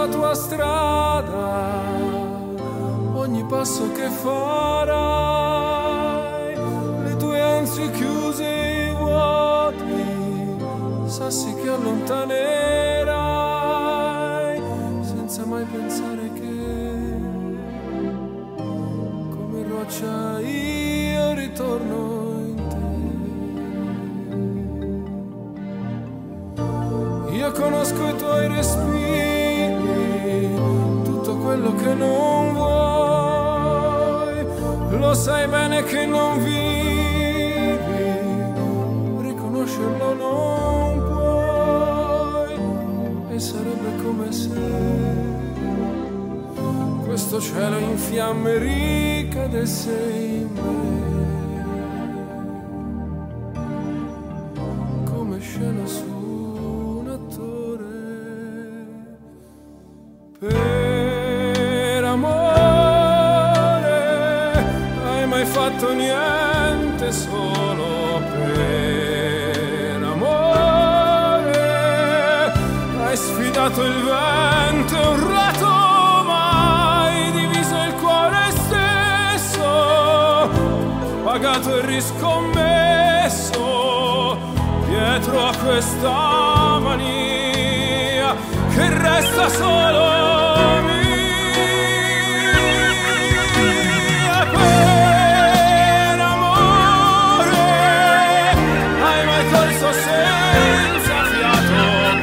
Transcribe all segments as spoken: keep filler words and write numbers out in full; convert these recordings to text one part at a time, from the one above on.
sulla tua strada, ogni passo che farai, le tue ansie chiuse e vuoti, sassi che allontanerai, senza mai pensare che, come roccia io ritorno in te. Io conosco i tuoi respiri, tutto quello che non vuoi, lo sai bene che non vivi, riconoscerlo non puoi, e sarebbe come se questo cielo in fiamme ricadesse in me, come scena su un attore. Per amore hai mai fatto niente solo per amore? Hai sfidato il vento e urlato, ma hai diviso il cuore stesso, pagato e riscommesso dietro a questa mania che resta solo mia. Per amore hai mai corso senza fiato?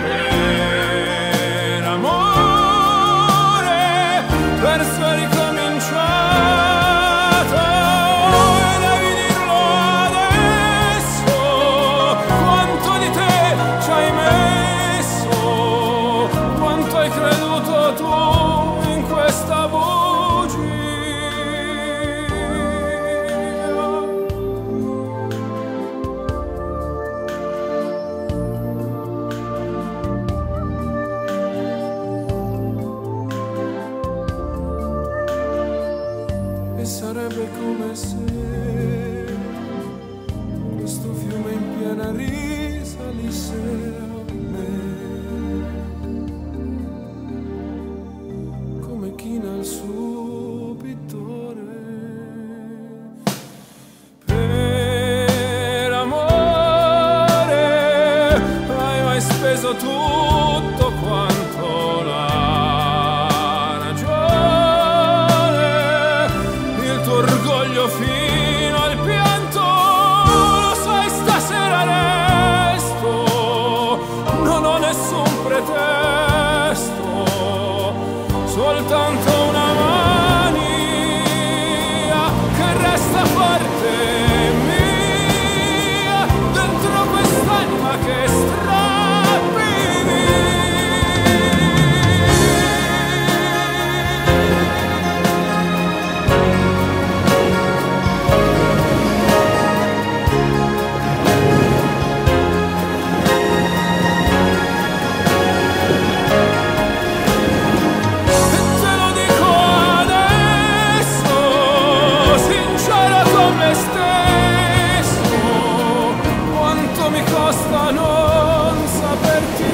Per amore perso e ricominciato, e devi dirlo adesso, quanto di te ci hai messo, quanto hai creduto tu in questa bugia. E sarebbe come se questo fiume in piena risalisse a me, come china il suo pittore. Per amore hai mai speso tutto quanto la ragione, il tuo orgoglio fino al pianto, lo sai stasera resto, non ho nessun pretesto, soltanto una mania che resta forte mia, dentro quest'anima che strappi via. E te lo dico adesso, sincero con me stesso, quanto mi costa non saperti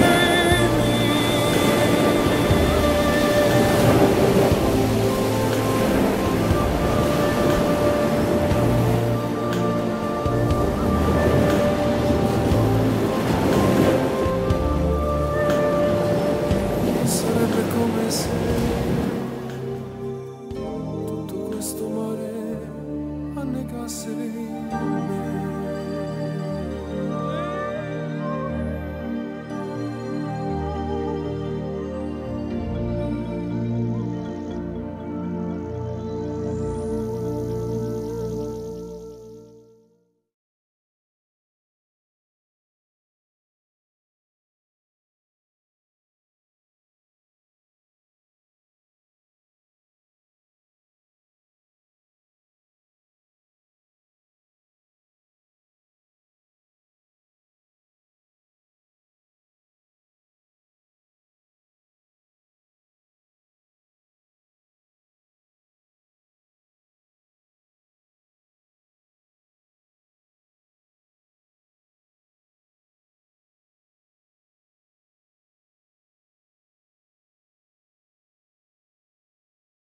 mia. Sarebbe come se tutto questo mare annegasse in me.